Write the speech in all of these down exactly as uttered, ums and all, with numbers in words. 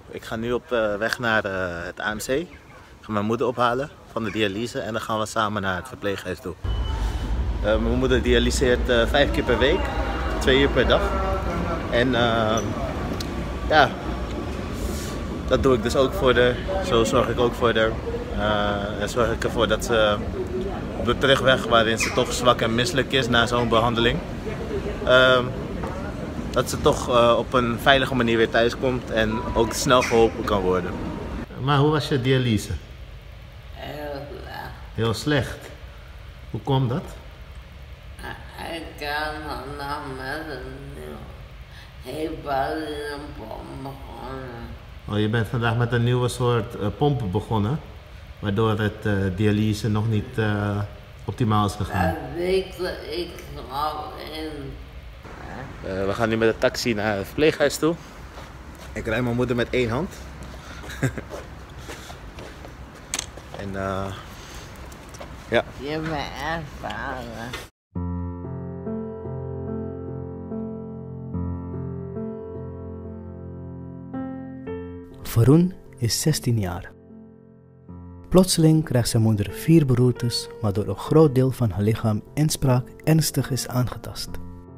Ik ga nu op uh, weg naar uh, het A M C. Ik ga mijn moeder ophalen van de dialyse en dan gaan we samen naar het verpleeghuis toe. Uh, mijn moeder dialyseert uh, vijf keer per week, twee uur per dag. En uh, ja, dat doe ik dus ook voor haar. Zo zorg ik ook voor haar. Uh, en zorg ik ervoor dat ze op de terugweg, waarin ze toch zwak en misselijk is na zo'n behandeling, uh, dat ze toch uh, op een veilige manier weer thuis komt en ook snel geholpen kan worden. Maar hoe was je dialyse? Heel slecht. Heel slecht? Hoe komt dat? Ik kan nog met een nieuw heparinepomp begonnen. Oh, je bent vandaag met een nieuwe soort uh, pomp begonnen, waardoor het uh, dialyse nog niet uh, optimaal is gegaan. Dat wikkel ik al in. Uh, we gaan nu met de taxi naar het verpleeghuis toe. Ik rijd mijn moeder met één hand. En uh, ja. Je bent ervaren. Varun is zestien jaar. Plotseling krijgt zijn moeder vier beroertes, waardoor een groot deel van haar lichaam en spraak ernstig is aangetast.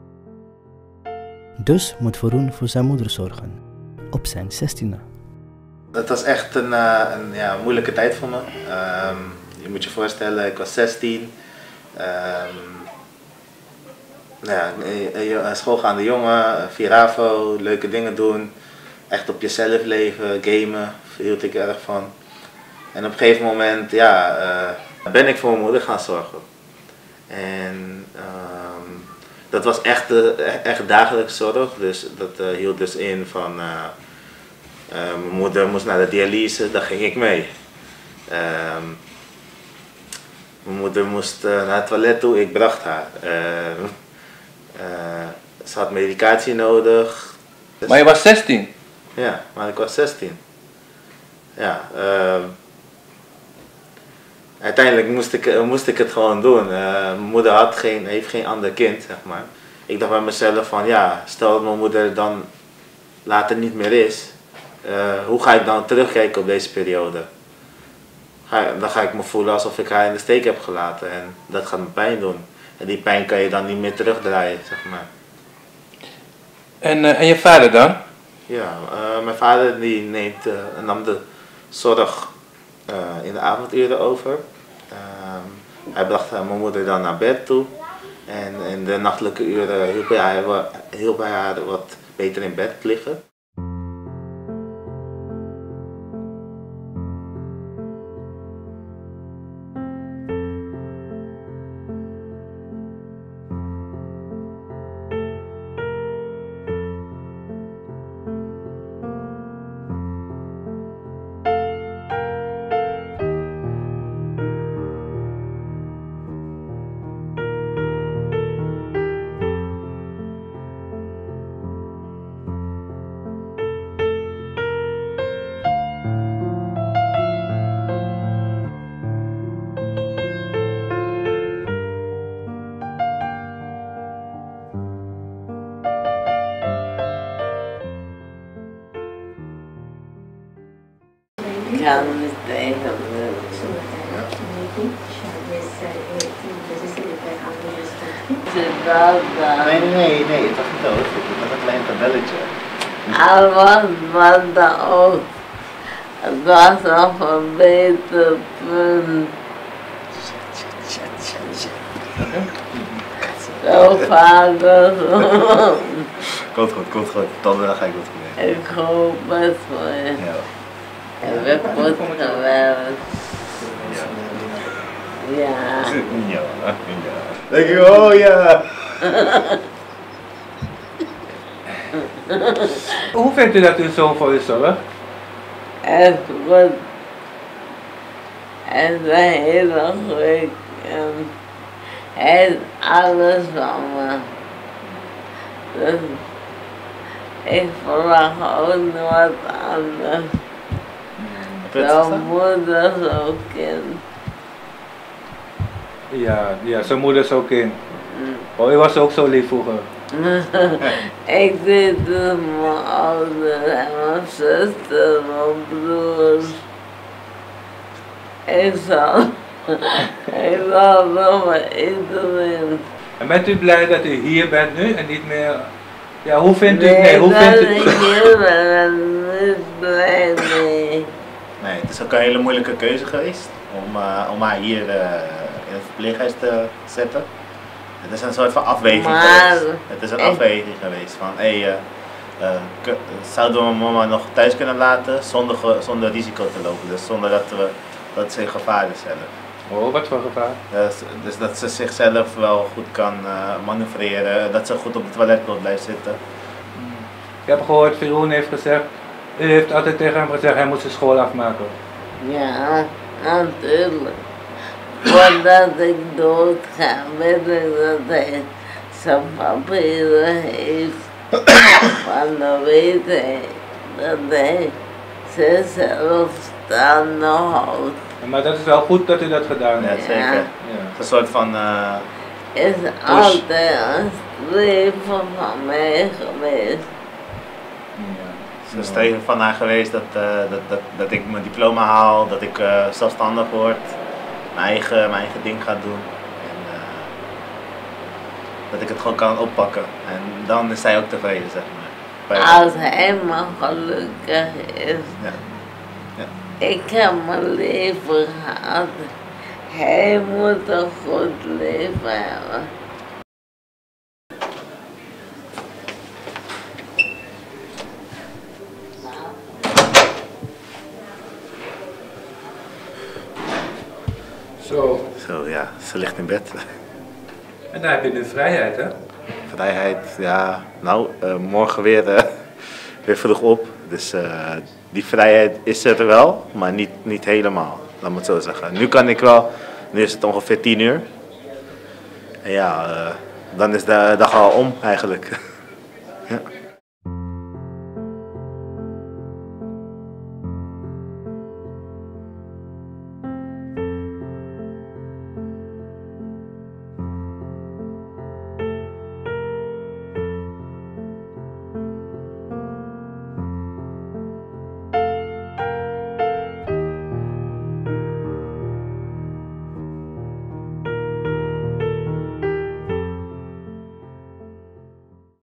Dus moet Varun voor zijn moeder zorgen, op zijn zestiende. Het was echt een, uh, een ja, moeilijke tijd voor me. Um, je moet je voorstellen, ik was zestien. Um, ja, een schoolgaande jongen, Viravo, leuke dingen doen. Echt op jezelf leven, gamen, daar hield ik erg van. En op een gegeven moment ja, uh, ben ik voor mijn moeder gaan zorgen. En um, dat was echt, uh, echt dagelijks zorg, dus dat uh, hield dus in van... Uh, uh, mijn moeder moest naar de dialyse, daar ging ik mee. Uh, mijn moeder moest uh, naar het toilet toe, ik bracht haar. Uh, uh, ze had medicatie nodig. Dus... Maar je was zestien? Ja, maar ik was zestien. Ja, uh, uiteindelijk moest ik, uh, moest ik het gewoon doen. Uh, mijn moeder had geen, heeft geen ander kind, zeg maar. Ik dacht bij mezelf van, ja, stel dat mijn moeder dan later niet meer is, uh, hoe ga ik dan terugkijken op deze periode? Ga, dan ga ik me voelen alsof ik haar in de steek heb gelaten en dat gaat me pijn doen. En die pijn kan je dan niet meer terugdraaien, zeg maar. En, uh, en je vader dan? Ja, uh, mijn vader die neemt, uh, nam de zorg uh, in de avonduren over. Uh, hij bracht uh, mijn moeder dan naar bed toe. En in de nachtelijke uren hielp hij haar, hielp hij haar wat beter in bed liggen. Ik kan niet tegen Nee, nee, nee, nee, het was niet dood. Het was een klein tabelletje. Al was wat dan ook. Het was nog een beter punt. Zo vader. Komt goed, komt goed. Dan ga ik goed mee. Ik hoop het voor je. Ja. Heb ik goed gewerkt. Ja. Ja, ja. Denk ik, oh ja. Hoe vindt u dat uw zoon voor u zorgt? Echt goed. Hij is een hele goeie kind. Hij is alles van me. Dus ik verwacht ook nog wat anders. Zo moeder, zo kind. Ja, ja, zijn moeder is ook kind. Mm. Oh, u was ook zo lief vroeger? Ik zit met mijn ouders en mijn zuster en mijn broers. Ik zal, ik zal nog maar iedereen. En bent u blij dat u hier bent nu en niet meer... Ja, hoe vindt u... Nee, Nee, hoe dat vindt ik u... hier ben en niet blij mee. Nee, het is ook een hele moeilijke keuze geweest om, uh, om haar hier uh, in het verpleeghuis te zetten. Het is een soort van afweging Maar, geweest. Het is een ik- afweging geweest van, hé, hey, uh, uh, k- zouden we mijn mama nog thuis kunnen laten zonder, ge- zonder risico te lopen, dus zonder dat, we, dat ze in gevaar is zelf. Oh, wat voor gevaar? Dus, dus dat ze zichzelf wel goed kan uh, manoeuvreren, dat ze goed op de toiletpot blijft zitten. Ik heb gehoord, Veroen heeft gezegd... U heeft altijd tegen hem gezegd, hij moet zijn school afmaken. Ja, natuurlijk. Voordat ik dood ga, weet ik dat hij zijn papieren heeft. Want dan weet hij dat hij zichzelf staande houdt. Maar dat is wel goed dat u dat gedaan Ja, heeft. zeker. Ja. Het Ja. is een soort van, uh, Is altijd een streven van mij geweest. het is een streven van haar geweest dat, uh, dat, dat, dat ik mijn diploma haal, dat ik uh, zelfstandig word, mijn eigen, mijn eigen ding ga doen. En, uh, dat ik het gewoon kan oppakken. En dan is zij ook tevreden, zeg maar. Bij- Als hij maar gelukkig is. Ja. Ja. Ik heb mijn leven gehad. Hij moet een goed leven hebben. Zo. Zo ja, ze ligt in bed. En dan heb je nu vrijheid, hè? Vrijheid, ja, nou, uh, morgen weer, uh, weer vroeg op. Dus uh, die vrijheid is er wel, maar niet, niet helemaal, laat me het zo zeggen. Nu kan ik wel, nu is het ongeveer tien uur. En ja, uh, dan is de dag al om eigenlijk. Ja.